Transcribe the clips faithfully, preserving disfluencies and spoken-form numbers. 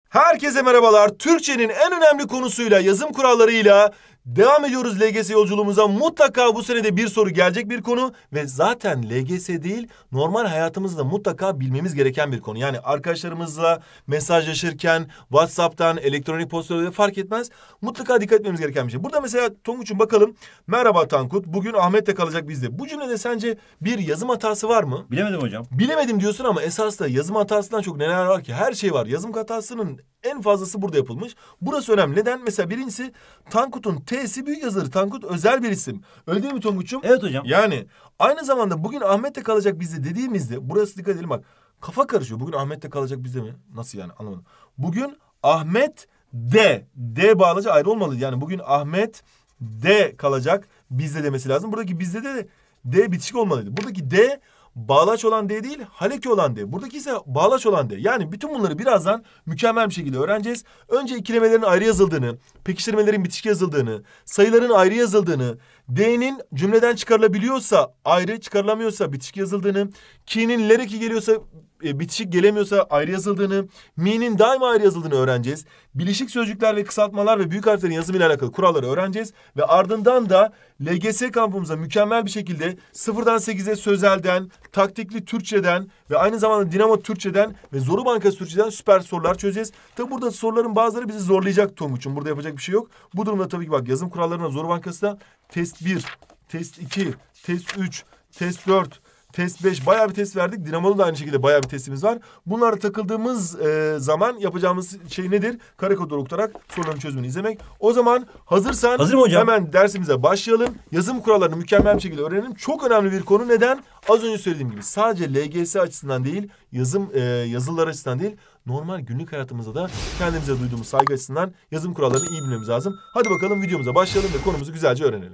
Herkese merhabalar. Türkçenin en önemli konusuyla, yazım kurallarıyla devam ediyoruz L G S yolculuğumuza. Mutlaka bu sene de bir soru gelecek bir konu ve zaten L G S değil, normal hayatımızda mutlaka bilmemiz gereken bir konu. Yani arkadaşlarımızla mesajlaşırken, WhatsApp'tan, elektronik posta yoluyla fark etmez. Mutlaka dikkat etmemiz gereken bir şey. Burada mesela Tonguç'um bakalım. Merhaba Tankut. Bugün Ahmet de kalacak bizde. Bu cümlede sence bir yazım hatası var mı? Bilemedim hocam. Bilemedim diyorsun ama esasında yazım hatasından çok neler var ki? Her şey var. Yazım hatasının en fazlası burada yapılmış. Burası önemli. Neden? Mesela birincisi Tankut'un T'si büyük yazılır. Tankut özel bir isim. Öyle değil mi Tonguç'um? Evet hocam. Yani aynı zamanda bugün Ahmet de kalacak bizde dediğimizde burası dikkat edelim bak. Kafa karışıyor. Bugün Ahmet de kalacak bizde mi? Nasıl yani? Anlamadım. Bugün Ahmet de. D bağlaca ayrı olmalı. Yani bugün Ahmet de kalacak bizde demesi lazım. Buradaki bizde de D bitişik olmalıydı. Buradaki D bağlaç olan D değil, haleki olan D. Buradaki ise bağlaç olan D. Yani bütün bunları birazdan mükemmel bir şekilde öğreneceğiz. Önce ikilemelerin ayrı yazıldığını, pekiştirmelerin bitişik yazıldığını, sayıların ayrı yazıldığını, D'nin cümleden çıkarılabiliyorsa ayrı, çıkarılamıyorsa bitişik yazıldığını, ki'nin lereki geliyorsa e, bitişik gelemiyorsa ayrı yazıldığını, mi'nin daima ayrı yazıldığını öğreneceğiz. Bilişik sözcükler ve kısaltmalar ve büyük harflerin yazımıyla alakalı kuralları öğreneceğiz. Ve ardından da L G S kampımıza mükemmel bir şekilde sıfırdan sekize sözelden, taktikli Türkçeden ve aynı zamanda Dinamo Türkçeden ve Zoru Bankası Türkçeden süper sorular çözeceğiz. Tabi burada soruların bazıları bizi zorlayacak Tonguç'um. Burada yapacak bir şey yok. Bu durumda tabii ki bak yazım kurallarına Zoru Bankası'da test bir, test iki, test üç, test dört, test beş bayağı bir test verdik. Dinamo'da da aynı şekilde bayağı bir testimiz var. Bunlara takıldığımız e, zaman yapacağımız şey nedir? Kare kodu okutarak soruların çözümünü izlemek. O zaman hazırsan Hazırım hocam. Hemen dersimize başlayalım. Yazım kurallarını mükemmel bir şekilde öğrenelim. Çok önemli bir konu. Neden? Az önce söylediğim gibi sadece L G S açısından değil, yazım e, yazılılar açısından değil, normal günlük hayatımızda da kendimize duyduğumuz saygı açısından yazım kurallarını iyi bilmemiz lazım. Hadi bakalım videomuza başlayalım ve konumuzu güzelce öğrenelim.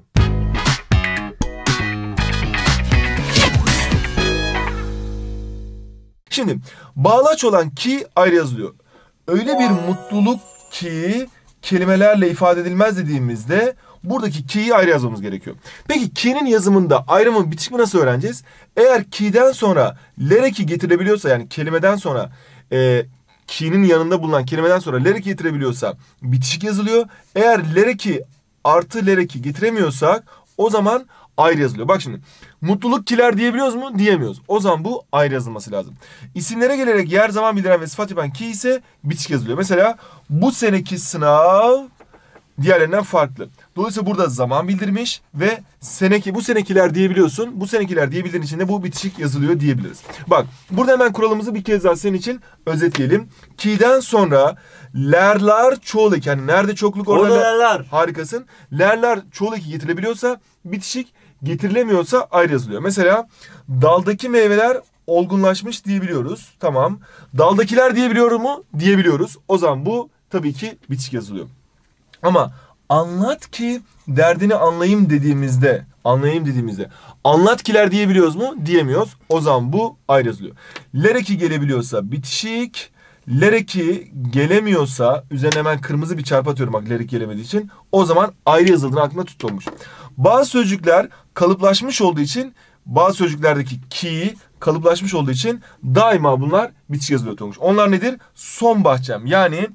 Şimdi bağlaç olan ki ayrı yazılıyor. Öyle bir mutluluk ki kelimelerle ifade edilmez dediğimizde buradaki ki'yi ayrı yazmamız gerekiyor. Peki ki'nin yazımında ayrımı bitişimi nasıl öğreneceğiz? Eğer ki'den sonra lereki getirebiliyorsa yani kelimeden sonra e, ki'nin yanında bulunan kelimeden sonra lereki getirebiliyorsa bitişik yazılıyor. Eğer lereki artı lereki getiremiyorsak o zaman ayrı yazılıyor. Bak şimdi mutluluk kiler diyebiliyoruz mu? Diyemiyoruz. O zaman bu ayrı yazılması lazım. İsimlere gelerek yer zaman bildiren ve sıfat yapan ki ise bitişik yazılıyor. Mesela bu seneki sınav diğerlerinden farklı. Dolayısıyla burada zaman bildirmiş ve seneki bu senekiler diyebiliyorsun. Bu senekiler diyebildiğin için de bu bitişik yazılıyor diyebiliriz. Bak burada hemen kuralımızı bir kez daha senin için özetleyelim. Ki'den sonra lerler çoğul eki. Yani nerede çokluk orada lerler. Harikasın. Lerler çoğul eki getirebiliyorsa bitişik, getirilemiyorsa ayrı yazılıyor. Mesela daldaki meyveler olgunlaşmış diyebiliyoruz. Tamam. Daldakiler diyebiliyor mu? Diyebiliyoruz. O zaman bu tabii ki bitişik yazılıyor. Ama anlat ki derdini anlayayım dediğimizde, anlayayım dediğimizde anlat kiler diyebiliyoruz mu? Diyemiyoruz. O zaman bu ayrı yazılıyor. Lereki gelebiliyorsa bitişik, lereki gelemiyorsa üzerine hemen kırmızı bir çarpı atıyorum bak lereki gelemediği için. O zaman ayrı yazıldığını aklına tutulmuş. Bazı sözcükler kalıplaşmış olduğu için bazı sözcüklerdeki ki kalıplaşmış olduğu için daima bunlar bitişik yazılıyor Tonguç. Onlar nedir? Son bahçem. Yani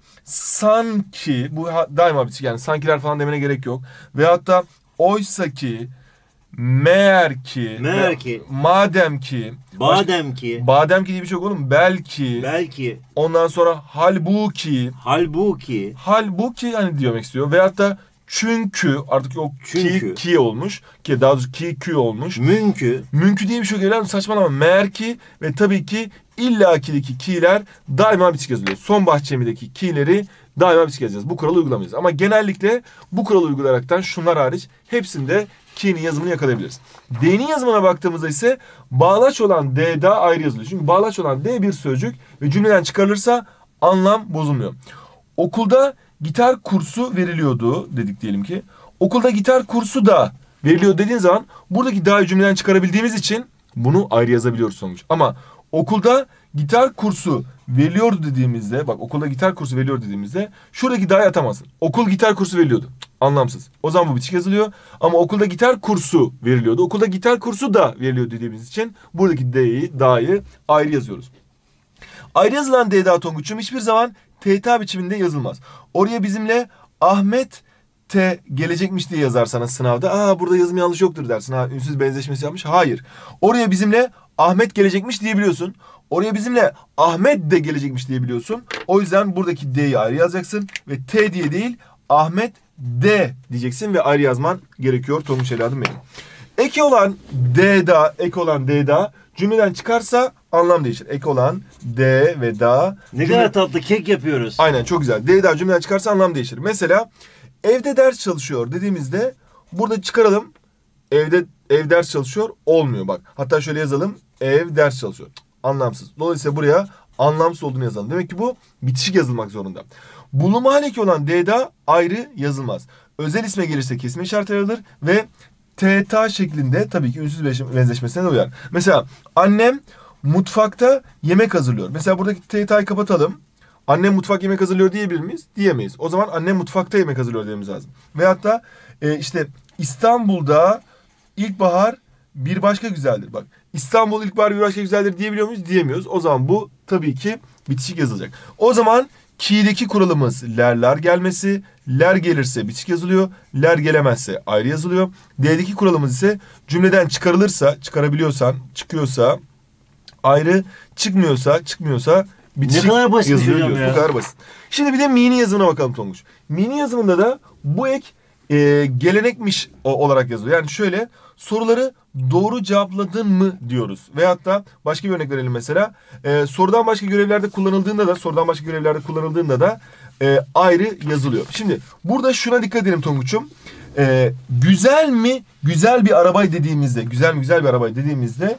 sanki bu daima bitişik yani sankiler falan demene gerek yok. Veyahut da oysa ki, meğer ki, meğer ki, madem ki, badem ki, badem ki diye bir şey yok oğlum. Belki, belki, ondan sonra halbuki, halbuki, halbuki hani demek istiyor. Veyahut da çünkü artık o çünkü. ki, ki olmuş. Ki daha doğrusu ki kü olmuş. Münkü. Münkü diye bir şey yok. Saçmalama. Meğer ki ve tabii ki illakideki ki'ler daima bitişik yazılıyor. Son bahçemdeki ki'leri daima bitişik yazacağız. Bu kuralı uygulamayacağız. Ama genellikle bu kuralı uygulayaraktan şunlar hariç hepsinde ki'nin yazımını yakalayabiliriz. D'nin yazımına baktığımızda ise bağlaç olan D daha ayrı yazılıyor. Çünkü bağlaç olan D bir sözcük ve cümleden çıkarılırsa anlam bozulmuyor. Okulda gitar kursu veriliyordu dedik diyelim ki. Okulda gitar kursu da veriliyor dediğin zaman buradaki dahi cümleden çıkarabildiğimiz için bunu ayrı yazabiliyoruz sonuç. Ama okulda gitar kursu veriliyordu dediğimizde bak okulda gitar kursu veriliyor dediğimizde şuradaki dahi atamazsın. Okul gitar kursu veriliyordu. Cık, anlamsız. O zaman bu bitişik yazılıyor. Ama okulda gitar kursu veriliyordu. Okulda gitar kursu da veriliyor dediğimiz için buradaki D'yi, dahi ayrı yazıyoruz. Ayrı yazılan D daha Tonguç'um hiçbir zaman T T A biçiminde yazılmaz. Oraya bizimle Ahmet T gelecekmiş diye yazar sana sınavda. Aa burada yazım yanlış yoktur dersin. Ha ünsüz benzeşmesi yapmış. Hayır. Oraya bizimle Ahmet gelecekmiş diyebiliyorsun. Oraya bizimle Ahmet de gelecekmiş diyebiliyorsun. O yüzden buradaki D'yi ayrı yazacaksın. Ve T diye değil Ahmet D diyeceksin ve ayrı yazman gerekiyor Tonguç evladım benim. Eki olan D'da, ek olan D'da cümleden çıkarsa anlam değişir. Ek olan D ve da. Ne cümle... kadar tatlı kek yapıyoruz. Aynen çok güzel. D'da cümleden çıkarsa anlam değişir. Mesela evde ders çalışıyor dediğimizde burada çıkaralım. Evde ev ders çalışıyor olmuyor bak. Hatta şöyle yazalım. Ev ders çalışıyor. Anlamsız. Dolayısıyla buraya anlamsız olduğunu yazalım. Demek ki bu bitişik yazılmak zorunda. Bulunma haleki olan D'da ayrı yazılmaz. Özel isme gelirse kesme işareti ayrılır ve T T A şeklinde tabii ki ünsüz benzeşmesine de uyar. Mesela annem mutfakta yemek hazırlıyor. Mesela buradaki T T A'yı kapatalım. Annem mutfak yemek hazırlıyor diyebilir miyiz? Diyemeyiz. O zaman annem mutfakta yemek hazırlıyor dememiz lazım. Veyahut da e, işte İstanbul'da ilkbahar bir başka güzeldir. Bak İstanbul ilkbahar bir başka güzeldir diyebiliyor muyuz? Diyemiyoruz. O zaman bu tabii ki bitişik yazılacak. O zaman ki'deki kuralımız lerler gelmesi. Ler gelirse bitişik yazılıyor. Ler gelemezse ayrı yazılıyor. D'deki kuralımız ise cümleden çıkarılırsa, çıkarabiliyorsan, çıkıyorsa ayrı, çıkmıyorsa, çıkmıyorsa bitişik ne kadar basit yazılıyor hocam diyoruz. ya. Bu kadar basit. Şimdi bir de mi'nin yazımına bakalım Tonguç. Mi'nin yazımında da bu ek e, gelenekmiş olarak yazılıyor. Yani şöyle soruları doğru cevapladın mı diyoruz. Veyahut da başka bir örnek verelim mesela. E, sorudan başka görevlerde kullanıldığında da sorudan başka görevlerde kullanıldığında da e, ayrı yazılıyor. Şimdi burada şuna dikkat edelim Tonguç'um. E, güzel mi güzel bir arabay dediğimizde güzel mi güzel bir arabay dediğimizde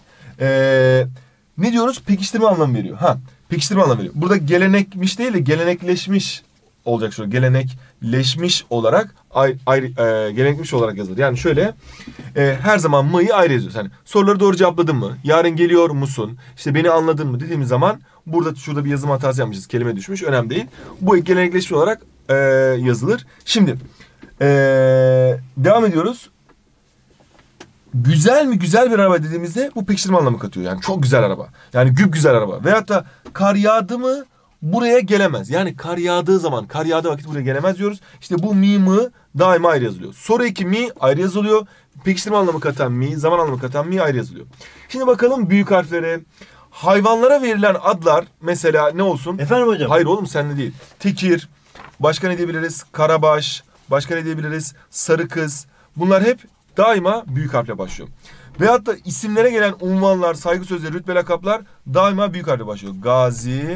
e, ne diyoruz? Pekiştirme anlamı veriyor. Ha, pekiştirme anlamı veriyor. Burada gelenekmiş değil de gelenekleşmiş olacak şu. Gelenekleşmiş olarak ayrı, ayrı e, gelenekmiş olarak yazılır. Yani şöyle e, her zaman mı'yı ayrı yazıyoruz. Hani soruları doğru cevapladın mı? Yarın geliyor musun? İşte beni anladın mı dediğimiz zaman burada şurada bir yazım hatası yapmışız. Kelime düşmüş. Önemli değil. Bu gelenekleşmiş olarak e, yazılır. Şimdi e, devam ediyoruz. Güzel mi güzel bir araba dediğimizde bu pekiştirme anlamı katıyor. Yani çok güzel araba. Yani güp güzel araba. Veyahut da kar yağdı mı buraya gelemez. Yani kar yağdığı zaman, kar yağdığı vakit buraya gelemez diyoruz. İşte bu mi mı daima ayrı yazılıyor. Soru eki mi ayrı yazılıyor. Pekiştirme anlamı katan mi, zaman anlamı katan mi ayrı yazılıyor. Şimdi bakalım büyük harflere. Hayvanlara verilen adlar mesela ne olsun? Efendim hocam? Hayır oğlum senle değil. Tekir, başka ne diyebiliriz? Karabaş, başka ne diyebiliriz? Sarı kız. Bunlar hep daima büyük harfle başlıyor. Veyahut da isimlere gelen unvanlar, saygı sözleri, rütbe lakaplar daima büyük harfle başlıyor. Gazi,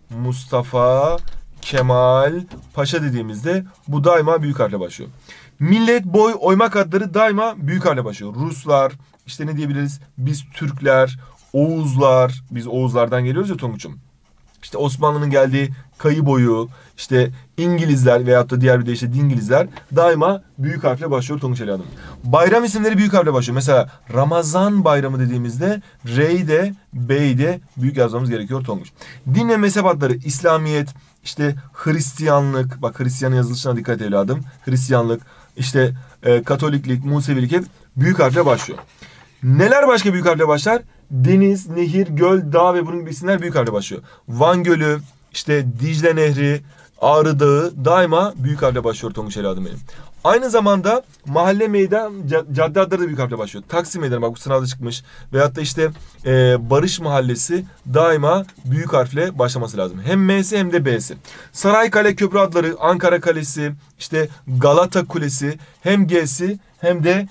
Mustafa, Kemal, Paşa dediğimizde bu daima büyük harfle başlıyor. Millet, boy, oymak adları daima büyük harfle başlıyor. Ruslar, işte ne diyebiliriz? Biz Türkler, Oğuzlar, biz Oğuzlardan geliyoruz ya Tonguç'um. İşte Osmanlı'nın geldiği kayı boyu, işte İngilizler veyahut da diğer bir de işte Dingilizler daima büyük harfle başlıyor Tonguç evladım. Bayram isimleri büyük harfle başlıyor. Mesela Ramazan bayramı dediğimizde R'yi de B'yi de büyük yazmamız gerekiyor Tonguç. Din ve mezhep adları İslamiyet, işte Hristiyanlık, bak Hristiyanın yazılışına dikkat evladım. Hristiyanlık, işte e, Katoliklik, Musevilik hep büyük harfle başlıyor. Neler başka büyük harfle başlar? Deniz, nehir, göl, dağ ve bunun gibi isimler büyük harfle başlıyor. Van Gölü, işte Dicle Nehri, Ağrı Dağı daima büyük harfle başlıyor Tonguç evladım benim. Aynı zamanda mahalle, meydan, cadde adları da büyük harfle başlıyor. Taksim Meydanı bak bu sınavda çıkmış. Veyahut da işte e, Barış Mahallesi daima büyük harfle başlaması lazım. Hem M'si hem de B'si. Saraykale Köprü adları, Ankara Kalesi, işte Galata Kulesi hem G'si hem de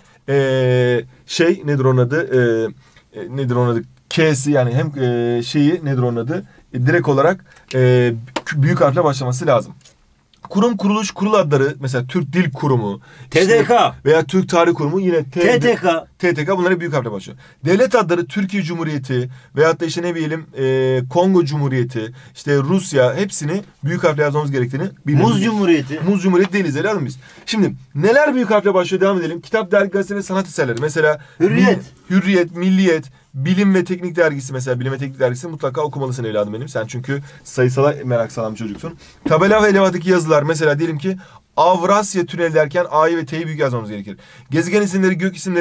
e, şey nedir onun adı? E, e, nedir onun adı? K'si yani hem e, şeyi nedir onun adı? E, direkt olarak e, büyük harfle başlaması lazım. Kurum, kuruluş, kurul adları mesela Türk Dil Kurumu, T D K işte, veya Türk Tarih Kurumu yine T T K T T K bunları büyük harfle başlıyor. Devlet adları Türkiye Cumhuriyeti veyahut da işte ne bileyim e, Kongo Cumhuriyeti, işte Rusya hepsini büyük harfle yazmamız gerektiğini bilmemiz. Muz Cumhuriyeti. Muz Cumhuriyeti değiliz evladım biz. Şimdi neler büyük harfle başlıyor devam edelim. Kitap, dergi, gazete ve sanat eserleri. Mesela Hürriyet. Mi, Hürriyet, Milliyet, Bilim ve Teknik dergisi mesela Bilim ve Teknik dergisi mutlaka okumalısın evladım benim. Sen çünkü sayısala merak salan bir çocuksun. Tabela ve levhadaki yazılar mesela diyelim ki Avrasya Tüneli derken A'yı ve T'yi büyük yazmamız gerekir. Gezegen isimleri, gök isimleri,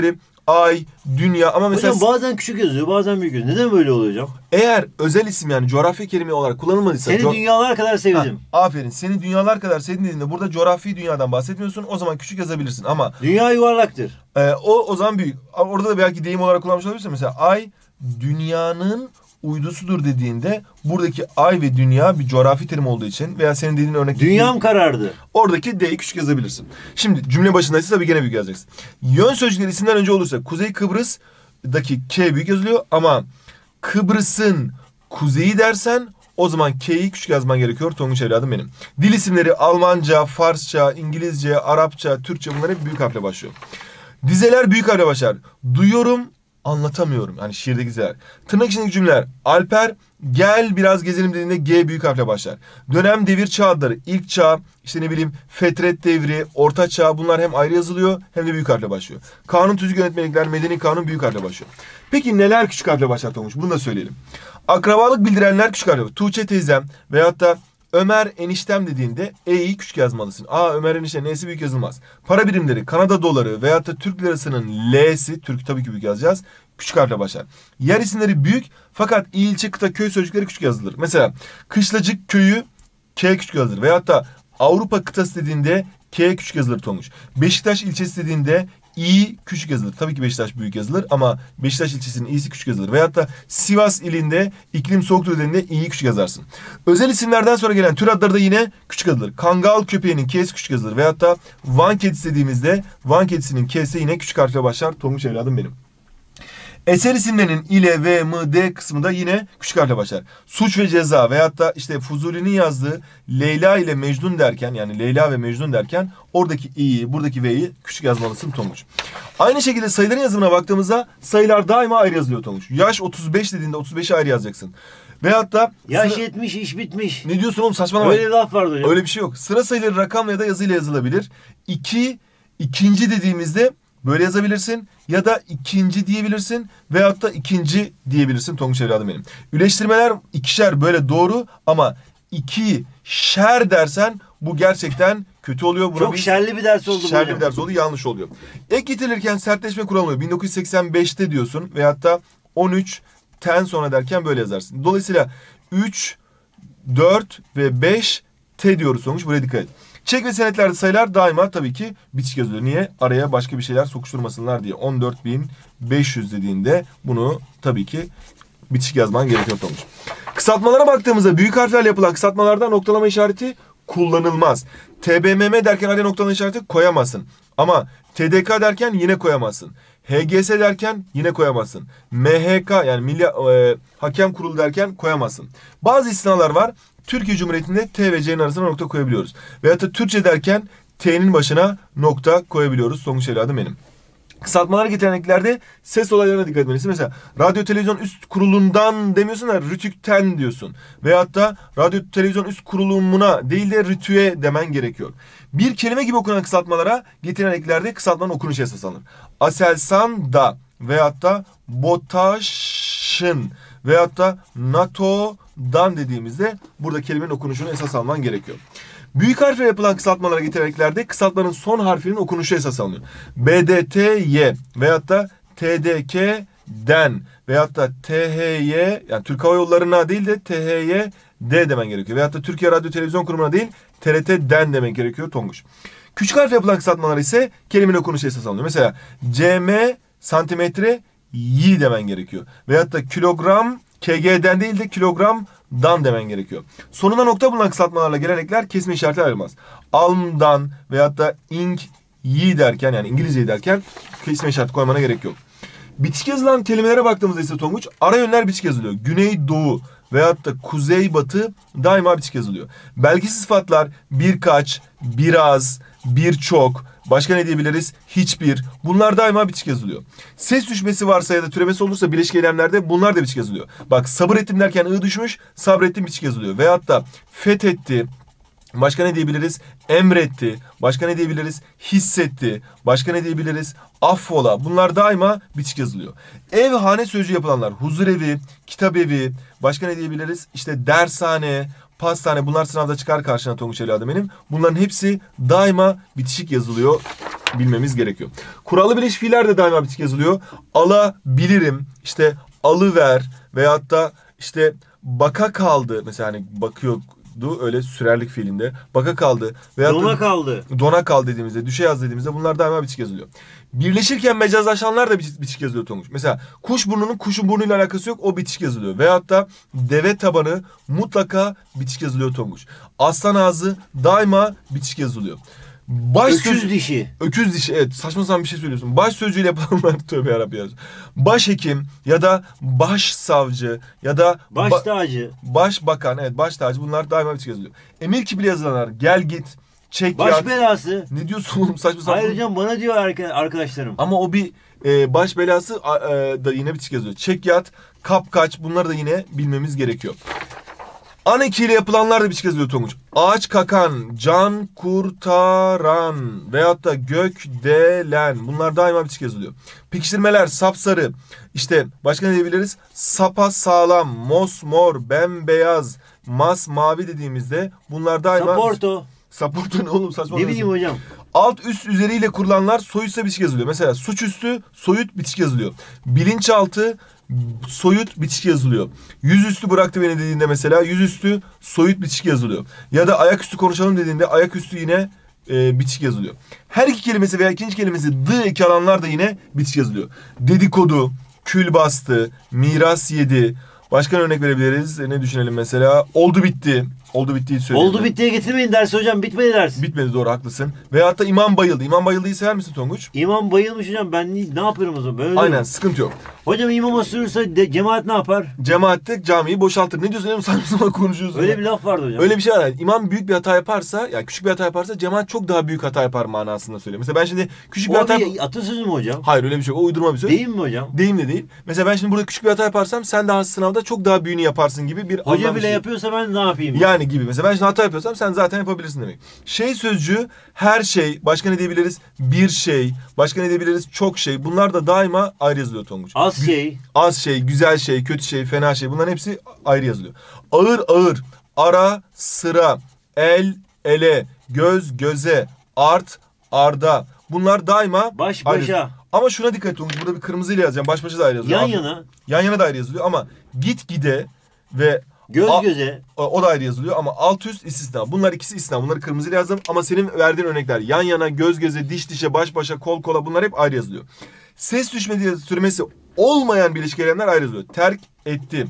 ay, dünya ama mesela... Hocam bazen küçük yazıyor, bazen büyük yazıyor. Neden böyle oluyor hocam? Eğer özel isim yani coğrafya kelime olarak kullanılmadıysa... Seni co- dünyalar kadar sevdim. Ha, aferin. Seni dünyalar kadar sevdim dediğinde burada coğrafi dünyadan bahsetmiyorsun. O zaman küçük yazabilirsin ama Dünya yuvarlaktır. e, o o zaman büyük. Orada da belki deyim olarak kullanmış olabilirsin. Mesela ay dünyanın uydusudur dediğinde buradaki ay ve dünya bir coğrafi terim olduğu için veya senin dediğin örnek... Dünyam karardı. Oradaki D'yi küçük yazabilirsin. Şimdi cümle başındaysa tabii gene büyük yazacaksın. Yön sözcükleri isimden önce olursa Kuzey Kıbrıs'daki K büyük yazılıyor ama Kıbrıs'ın kuzeyi dersen o zaman K'yi küçük yazman gerekiyor Tonguç evladım benim. Dil isimleri Almanca, Farsça, İngilizce, Arapça, Türkçe bunlar hep büyük harfle başlıyor. Dizeler büyük harfle başlar. Duyuyorum, anlatamıyorum. Yani şiirdeki dizeler. Tırnak içindeki cümleler. Alper gel biraz gezelim dediğinde G büyük harfle başlar. Dönem devir çağ adları. İlk çağ, işte ne bileyim fetret devri, orta çağ bunlar hem ayrı yazılıyor hem de büyük harfle başlıyor. Kanun, tüzük, yönetmelikler, medeni kanun büyük harfle başlıyor. Peki neler küçük harfle başlar Tonguç? Bunu da söyleyelim. Akrabalık bildirenler küçük harfle. Tuğçe teyzem veyahut da Ömer eniştem dediğinde E'yi küçük yazmalısın. Aa Ömer enişte N'si büyük yazılmaz. Para birimleri Kanada doları veyahut da Türk lirasının L'si, Türk tabii ki büyük yazacağız. Küçük harfle başlar. Yer isimleri büyük fakat il, ilçe, kıta, köy sözcükleri küçük yazılır. Mesela Kışlacık köyü K küçük yazılır. Veyahut da Avrupa kıtası dediğinde K küçük yazılır Tonguç. Beşiktaş ilçesi dediğinde İ küçük yazılır. Tabii ki Beşiktaş büyük yazılır ama Beşiktaş ilçesinin İ'si küçük yazılır. Veyahut da Sivas ilinde iklim soğuktur dediğinde İ'yi küçük yazarsın. Özel isimlerden sonra gelen tür adları da yine küçük yazılır. Kangal köpeğinin K'si küçük yazılır. Veyahut da Van kedisi dediğimizde Van kedisinin K'si yine küçük harfle başlar. Tonguç evladım benim. Eser isimlerinin ile, v, m, d kısmı da yine küçük harfle başlar. Suç ve ceza veyahut da işte Fuzuli'nin yazdığı Leyla ile Mecnun derken yani Leyla ve Mecnun derken oradaki i'yi, buradaki v'yi küçük yazmalısın Tonguç. Aynı şekilde sayıların yazımına baktığımızda sayılar daima ayrı yazılıyor Tonguç. Yaş otuz beş dediğinde otuz beşi ayrı yazacaksın. Veyahut da... Yaş sıra... yetmiş, iş bitmiş. Ne diyorsun oğlum saçmalama. Öyle bir laf vardı hocam. Öyle bir şey yok. Sıra sayıları rakam ya da yazıyla yazılabilir. İki, ikinci dediğimizde böyle yazabilirsin ya da ikinci diyebilirsin veyahut da ikinci diyebilirsin Tonguç evladım benim. Üleştirmeler ikişer böyle doğru ama iki şer dersen bu gerçekten kötü oluyor. Buna Çok bir, şerli bir ders oldu. şerli bir ders oldu, yanlış oluyor. Ek getirilirken sertleşme kuralı oluyor. bin dokuz yüz seksen beşte diyorsun veyahut da on üç ten sonra derken böyle yazarsın. Dolayısıyla üç, dört ve beş T diyoruz sonuç. Buraya dikkat et. Çek ve senetlerde sayılar daima tabii ki bitişik yazılıyor. Niye? Araya başka bir şeyler sokuşturmasınlar diye. on dört bin beş yüz dediğinde bunu tabii ki bitişik yazman gerekiyor Tonguç. Kısaltmalara baktığımızda büyük harflerle yapılan kısaltmalarda noktalama işareti kullanılmaz. T B M M derken araya noktalama işareti koyamazsın. Ama T D K derken yine koyamazsın. H G S derken yine koyamazsın. M H K yani Milli e, Hakem Kurulu derken koyamazsın. Bazı istisnalar var. Türkiye Cumhuriyeti'nde T ve C'nin arasına nokta koyabiliyoruz. Veyahut da Türkçe derken T'nin başına nokta koyabiliyoruz. Sonuç evladım benim. Kısaltmalar getiren eklerde ses olaylarına dikkat etmelisin. Mesela radyo televizyon üst kurulundan demiyorsun da rütükten diyorsun. Veyahut da radyo televizyon üst kurulumuna değil de rütüye demen gerekiyor. Bir kelime gibi okunan kısaltmalara getiren eklerde kısaltmanın okunuşu esas alınır. Aselsan da veyahut da BOTAŞ'ın veyahut da NATO'dan dediğimizde burada kelimenin okunuşunu esas alman gerekiyor. Büyük harfle yapılan kısaltmalara getireneklerde kısaltmanın son harfinin okunuşu esas alınıyor. B D T Y veyahut da T D K'den veyahut da T H Y yani Türk Hava Yolları'na değil de T H Y D demen gerekiyor. Veyahut da Türkiye Radyo Televizyon Kurumu'na değil T R T'den demek gerekiyor Tonguç. Küçük harfle yapılan kısaltmalar ise kelimenin okunuşu esas alınıyor. Mesela C M santimetre y demen gerekiyor. Veyahut da kilogram K G'den değil de kilogramdan demen gerekiyor. Sonuna nokta bulunan kısaltmalarla gelen ekler kesme işareti ayrılmaz. Almdan veyahut da ing yi derken yani İngilizce derken kesme işareti koymana gerek yok. Bitişik yazılan kelimelere baktığımızda ise Tonguç ara yönler bitişik yazılıyor. Güney, doğu veyahut da kuzey, batı daima bitişik yazılıyor. Belgisiz sıfatlar birkaç, biraz, birçok, başka ne diyebiliriz? Hiçbir. Bunlar daima bitişik yazılıyor. Ses düşmesi varsa ya da türemesi olursa bileşik eylemlerde bunlar da bitişik yazılıyor. Bak sabır ettim derken ı düşmüş, sabrettim bitişik yazılıyor. Veyahut da fethetti. Başka ne diyebiliriz? Emretti. Başka ne diyebiliriz? Hissetti. Başka ne diyebiliriz? Affola. Bunlar daima bitişik yazılıyor. Ev, hane sözcüğü yapılanlar. Huzurevi, kitabevi. Başka ne diyebiliriz? İşte dershane, pastane. Bunlar sınavda çıkar karşına Tonguç evladım benim. Bunların hepsi daima bitişik yazılıyor. bilmemiz gerekiyor. Kurallı birleşik fiiller de daima bitişik yazılıyor. Alabilirim, işte alıver veyahut da işte baka kaldı. Mesela hani bakıyordu öyle sürerlik fiilinde. Baka kaldı. Veyahut Dona da kaldı. dona kal dediğimizde, düşe yaz dediğimizde bunlar daima bitişik yazılıyor. Birleşirken mecazlaşanlar da bitişik yazılıyor Tonguç. Mesela kuş burnunun kuşun burnuyla alakası yok, o bitişik yazılıyor. Veyahut da deve tabanı mutlaka bitişik yazılıyor Tonguç. Aslan ağzı daima bitişik yazılıyor. Baş Öküz söz- dişi. Öküz dişi, evet, saçma sapan bir şey söylüyorsun. Baş sözcüğüyle yapılanlar tövbe yarabbim. Başhekim ya da başsavcı ya da Baş ba- tacı. başbakan, evet, baş tacı, bunlar daima bitişik yazılıyor. Emir kipiyle yazılanlar gel git, çek Baş yat. belası. Ne diyorsun oğlum, saçma sapan. Hayır hocam, bana diyor arka- arkadaşlarım. Ama o bir e, baş belası a- e, da yine bitişik yazıyor. Çek yat, kap kaç, bunları da yine bilmemiz gerekiyor. An ekiyle yapılanlar da bitişik yazılıyor Tonguç. Ağaç kakan, can kurtaran veyahut da gök delen, bunlar daima bitişik yazılıyor. Pekiştirmeler sapsarı, işte başka ne diyebiliriz? Sapa sağlam, mosmor, bembeyaz, mas mavi dediğimizde bunlar daima... Saporto. Saporto ne oğlum, saçma. Ne bileyim hocam. Alt üst üzeriyle kurulanlar soyutsa bitişik yazılıyor. Mesela suçüstü soyut bitişik yazılıyor. Bilinçaltı soyut bitişik yazılıyor. Yüzüstü bıraktı beni dediğinde mesela yüzüstü soyut bitişik yazılıyor. Ya da ayaküstü konuşalım dediğinde ayaküstü yine e, bitişik yazılıyor. Her iki kelimesi veya ikinci kelimesi dı eki alanlar da yine bitişik yazılıyor. Dedikodu, kül bastı, miras yedi. Başka örnek verebiliriz. Ne düşünelim mesela? Oldu bitti. Oldu bittiği söyleyelim. Oldu bittiye getirmeyin dersi hocam. Bitmedi ders. Bitmedi, doğru, haklısın. Veyahut da imam bayıldı. İmam bayıldığı sever misin Tonguç? İmam bayılmış hocam. Ben ne, ne yapıyorum o zaman? Böyle Aynen, diyorum. sıkıntı yok. Hocam imam osurursa de, cemaat ne yapar? Cemaatte camiyi boşaltır. Ne diyorsun? Saçma sapan konuşuyorsun. Öyle ya. bir laf vardı hocam. Öyle bir şey var. Yani İmam büyük bir hata yaparsa, ya küçük bir hata yaparsa cemaat çok daha büyük hata yapar manasında söylüyor. Mesela ben şimdi küçük bir O hata... bir atasözü mü hocam? Hayır, öyle bir şey yok. O uydurma bir söz. Değil mi hocam? Deyim de değil. Mesela ben şimdi burada küçük bir hata yaparsam sen daha sınavda çok daha büyüğünü yaparsın gibi bir Hoca anlam bile şey. yapıyorsa ben ne yapayım? Yani gibi. Mesela ben şimdi hata yapıyorsam sen zaten yapabilirsin demek. Şey sözcüğü her şey, başka ne diyebiliriz? Bir şey, başka ne diyebiliriz? Çok şey. Bunlar da daima ayrı yazılıyor Tonguç. Az şey. Az şey, güzel şey, kötü şey, fena şey, bunların hepsi ayrı yazılıyor. Ağır ağır, ara, sıra, el, ele, göz, göze, art, arda. Bunlar daima Baş ayrı. başa. Ama şuna dikkat et Tonguç. Burada bir kırmızıyla yazacağım. Baş başa da ayrı yazılıyor. Yan Aferin. yana. Yan yana da ayrı yazılıyor ama git gide ve Göz A- göze. o o da ayrı yazılıyor ama alt üst istisna. Bunlar ikisi istisna. Bunları kırmızıyla yazdım ama senin verdiğin örnekler yan yana, göz göze, diş dişe, baş başa, kol kola, bunlar hep ayrı yazılıyor. Ses düşme diye sürmesi olmayan birleşik eylemler ayrı yazılıyor. Terk etti,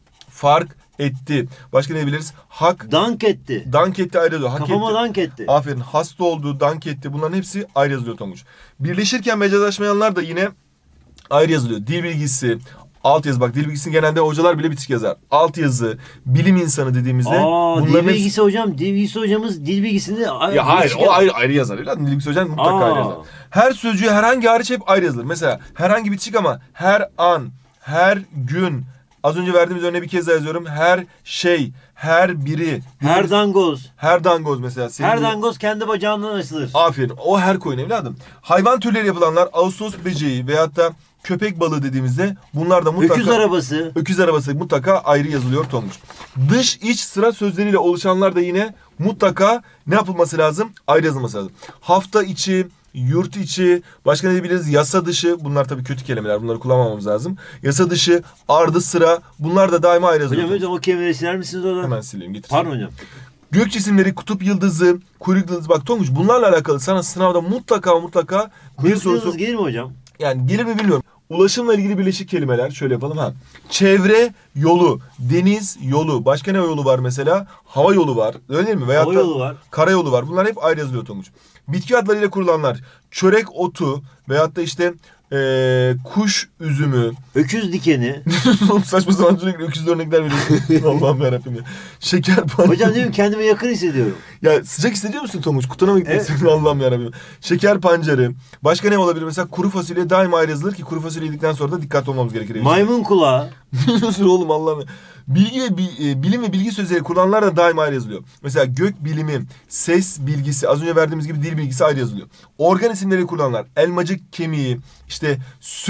fark etti. Başka ne diyebiliriz? Hak, Dank etti. dank etti ayrı yazılıyor. Hak Kafama etti. dank etti. Aferin. Hasta oldu, dank etti. Bunların hepsi ayrı yazılıyor Tonguç. Birleşirken mecazlaşmayanlar da yine ayrı yazılıyor. Dil bilgisi, alt yazı, bak dil bilgisini genelde hocalar bile bitişik yazar. Alt yazı, bilim insanı dediğimizde Aa, dil bunların hepsi... bilgisi hocam. Dil bilgisi hocamız dil bilgisini... Ya hayır, o ayrı ayrı yazar. Öyle mi? Dil bilgisi hocan mutlaka Aa. ayrı yazar. Her sözcüğü herhangi hariç hep ayrı yazılır. Mesela herhangi bitişik ama her an, her gün, az önce verdiğimiz örneği bir kez daha yazıyorum. Her şey, her biri. Her dangoz. Her dangoz mesela. Senin Her gibi- dangoz kendi bacağından asılır. Aferin. O her koyun evladım. Hayvan türleri yapılanlar Ağustos böceği veyahut da köpek balığı dediğimizde bunlar da mutlaka... Öküz arabası. Öküz arabası mutlaka ayrı yazılıyor Tonguç. Dış iç sıra sözleriyle oluşanlar da yine mutlaka ne yapılması lazım? Ayrı yazılması lazım. Hafta içi, yurt içi, başka ne diyebiliriz? Yasa dışı, bunlar tabii kötü kelimeler. Bunları kullanmamamız lazım. Yasa dışı, ardı sıra, bunlar da daima ayrı yazılıyor. Hocam hocam o kelimeleri siler misiniz oradan? Hemen sileyim, getir. Pardon hocam. Gök cisimleri, kutup yıldızı, kuyruk yıldızı. Bak Tonguç, bunlarla alakalı sana sınavda mutlaka mutlaka bir Kuyruk sorusu... yıldız gelir mi hocam? Yani gelir mi bilmiyorum. Ulaşımla ilgili birleşik kelimeler şöyle yapalım ha. Çevre yolu, deniz yolu, başka ne yolu var mesela? Hava yolu var. Öyle değil mi? Veyahut Hava da yolu var. karayolu var. Bunlar hep ayrı yazılıyor Tonguç. Bitki adlarıyla kurulanlar. Çörek otu veyahut da işte eee, kuş üzümü. Öküz dikeni. Saçma sapan sürekli öküz örnekler veriyorsun. Allah'ım yarabbim ya. Şeker pancarı. Hocam değil mi, kendime yakın hissediyorum. Ya sıcak hissediyor musun Tonguç? Kutuna mı gitmek Evet. istiyorsun? Allah'ım yarabbim. Şeker pancarı. Başka ne olabilir? Mesela kuru fasulye daima ayrı yazılır ki kuru fasulye yedikten sonra da dikkatli olmamız gerekir. Maymun kulağı. Biliyorsun oğlum Allah'ım. Bilgi ve bi- e, bilim ve bilgi sözleri kullananlar da daima ayrı yazılıyor. Mesela gök bilimi, ses bilgisi, az önce verdiğimiz gibi dil bilgisi ayrı yazılıyor. Organ isimleri kullananlar elmacık kemiği, işte süt,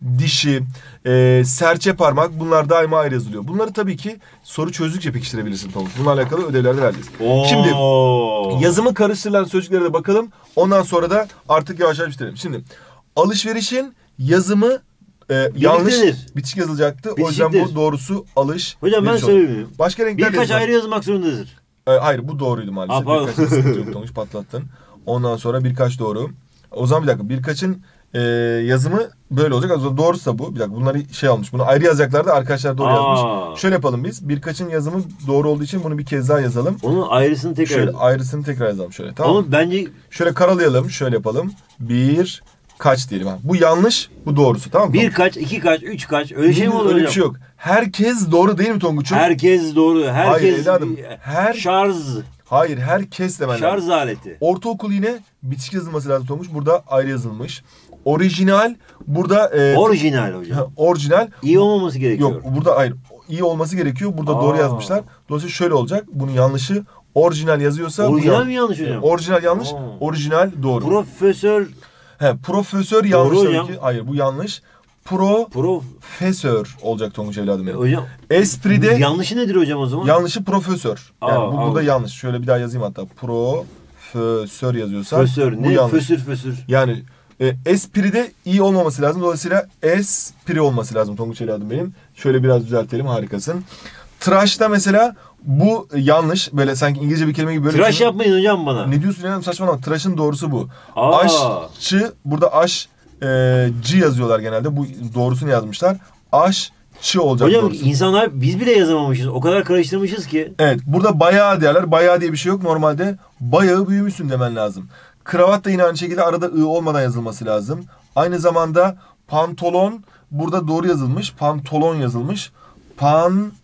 dişi, e, serçe parmak bunlar daima ayrı yazılıyor. Bunları tabii ki soru çözdükçe pekiştirebilirsin Tonguç. Bunlarla alakalı ödevlerde vereceğiz. Oo. Şimdi yazımı karıştırılan sözcüklere de bakalım. Ondan sonra da artık yavaş yavaş bitirelim. Şimdi alışverişin yazımı e, yanlış bitişik yazılacaktı. O yüzden bu doğrusu alış. Hocam ben söyleyeyim. Başka renkler Birkaç ayrı yazmak zorundadır. E, hayır bu doğruydu maalesef. Aa, birkaç sıkıntı yok Tonguç, patlattın. Ondan sonra birkaç doğru. O zaman bir dakika birkaçın e, yazımı böyle olacak. O zaman doğrusu da bu. Bir dakika bunları şey almış. Bunu ayrı yazacaklardı. Arkadaşlar doğru Aa. yazmış. Şöyle yapalım biz. Birkaçın yazımı doğru olduğu için bunu bir kez daha yazalım. Onun ayrısını tekrar Şöyle yazalım. ayrısını tekrar yazalım şöyle. Tamam. Onun bence Şöyle karalayalım. Şöyle yapalım. Bir kaç diyelim. Ha. Bu yanlış, bu doğrusu. Tamam mı? bir kaç, iki kaç, üç kaç öyle şey mi olur Öyle hocam? bir şey yok. Herkes doğru değil mi Tonguç'um? Herkes doğru. Herkes Hayır evladım. Her şarj Hayır, herkes demen lazım. şarj aleti. Ortaokul yine bitişik yazılması lazım Tonguç. Burada ayrı yazılmış. Orijinal burada e, Orijinal hocam. ha, orijinal. İyi olmaması gerekiyor. Yok, burada hayır. İyi olması gerekiyor. Burada Aa. doğru yazmışlar. Dolayısıyla şöyle olacak. Bunun yanlışı orijinal yazıyorsa Orijinal bu yan- mi yanlış hocam? Orijinal yanlış, Aa. orijinal doğru. Profesör He, profesör yanlış Doğru tabii hocam. ki. Hayır, bu yanlış. Pro prof Fesör olacak Tonguç evladım benim. hocam. Espri'de Yanlışı nedir hocam o zaman? yanlışı profesör. Yani Aa, bu aa. burada yanlış. Şöyle bir daha yazayım hatta. Profesör yazıyorsa Fösör bu ne? yanlış. Fösür fösür. Yani e, espri'de iyi olmaması lazım. Dolayısıyla espri olması lazım Tonguç evladım benim. Şöyle biraz düzeltelim, harikasın. Tıraşta mesela bu yanlış. Böyle sanki İngilizce bir kelime gibi böyle. Tıraş bir şey- yapmayın hocam bana. Ne diyorsun ya? Saçmalama. Tıraşın doğrusu bu. Aa. Aşçı, burada aş e, cı yazıyorlar genelde. Bu doğrusunu yazmışlar. Aşçı olacak Hocam doğrusu. insanlar biz bile yazamamışız. O kadar karıştırmışız ki. Evet, burada bayağı derler. Bayağı diye bir şey yok. Normalde bayağı büyümüşsün demen lazım. Kravat da yine aynı şekilde arada ı olmadan yazılması lazım. Aynı zamanda pantolon burada doğru yazılmış. Pantolon yazılmış. Pantolon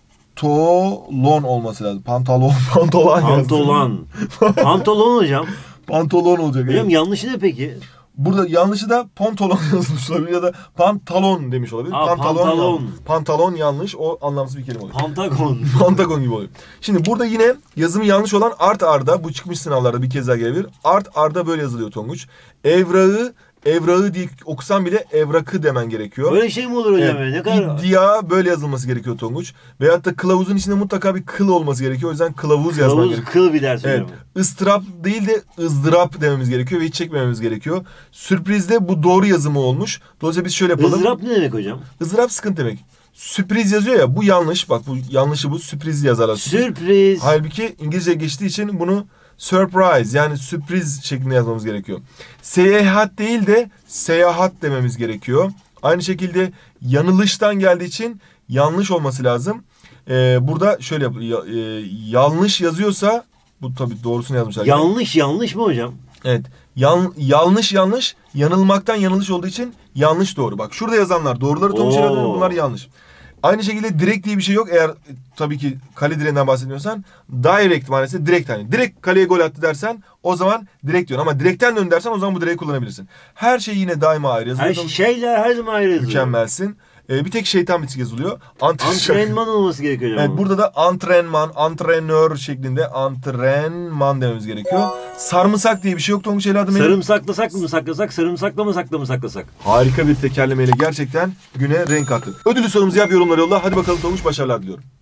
olması lazım. Pantolon, pantolon yazdım. Pantolon. Pantolon hocam. Pantolon olacak. Hocam evet. yanlışı ne peki? Burada yanlışı da pantolon yazmış olabilir ya da pantalon demiş olabilir. Aa, pantalon, pantalon. yanlış. Pantalon yanlış. O anlamsız bir kelime oluyor. Pentagon. Pentagon gibi oluyor. Şimdi burada yine yazımı yanlış olan art arda, bu çıkmış sınavlarda bir kez daha gelebilir. Art arda böyle yazılıyor Tonguç. Evrağı, evrağı diye okusan bile evrakı demen gerekiyor. Böyle şey mi olur hocam? Evet. Ne kadar... İddia böyle yazılması gerekiyor Tonguç. Veyahut da kılavuzun içinde mutlaka bir kıl olması gerekiyor. O yüzden kılavuz yazman Kılavuz gerekiyor. kıl bir ders Evet. hocam. Istırap değil de ızdırap dememiz gerekiyor ve hiç çekmememiz gerekiyor. Sürprizde bu doğru yazımı olmuş. Dolayısıyla biz şöyle yapalım. Izdırap ne demek hocam? Izdırap sıkıntı demek. Sürpriz yazıyor ya, bu yanlış. Bak bu yanlışı bu, sürpriz yazarlar. Sürpriz. Halbuki İngilizce geçtiği için bunu surprise yani sürpriz şeklinde yazmamız gerekiyor. Seyahat değil de seyahat dememiz gerekiyor. Aynı şekilde yanılıştan geldiği için yanlış olması lazım. Ee, burada şöyle yap- ya- e, yanlış yazıyorsa bu tabii doğrusunu yazmışlar. Yanlış yanlış mı hocam? Evet. Yan, yanlış yanlış, yanılmaktan yanlış olduğu için yanlış doğru. Bak şurada yazanlar doğruları Tonguç Oo. evladım, bunlar yanlış. Aynı şekilde direkt diye bir şey yok. Eğer e, tabii ki kale direğinden bahsediyorsan direct manası direkt hani. Direkt kaleye gol attı dersen o zaman direkt diyorsun. Ama direkten dön dersen o zaman bu direği kullanabilirsin. Her şey yine daima ayrı yazılıyor. Her şeyler her zaman ayrı yazılıyor. Mükemmelsin. Ee, bir tek şeytan bitişik yazılıyor. Ant- Antrenman olması gerekiyor hocam. Evet, burada da antrenman, antrenör şeklinde antrenman dememiz gerekiyor. Sarımsak diye bir şey yok Tonguç evladım benim. Sarımsaklasak mı saklasak, sarımsakla mı sakla mı saklasak? Harika bir tekerlemeyle gerçekten güne renk kattık. Ödülü sorumuzu yap, yorumları yolla. Hadi bakalım Tonguç, başarılar diliyorum.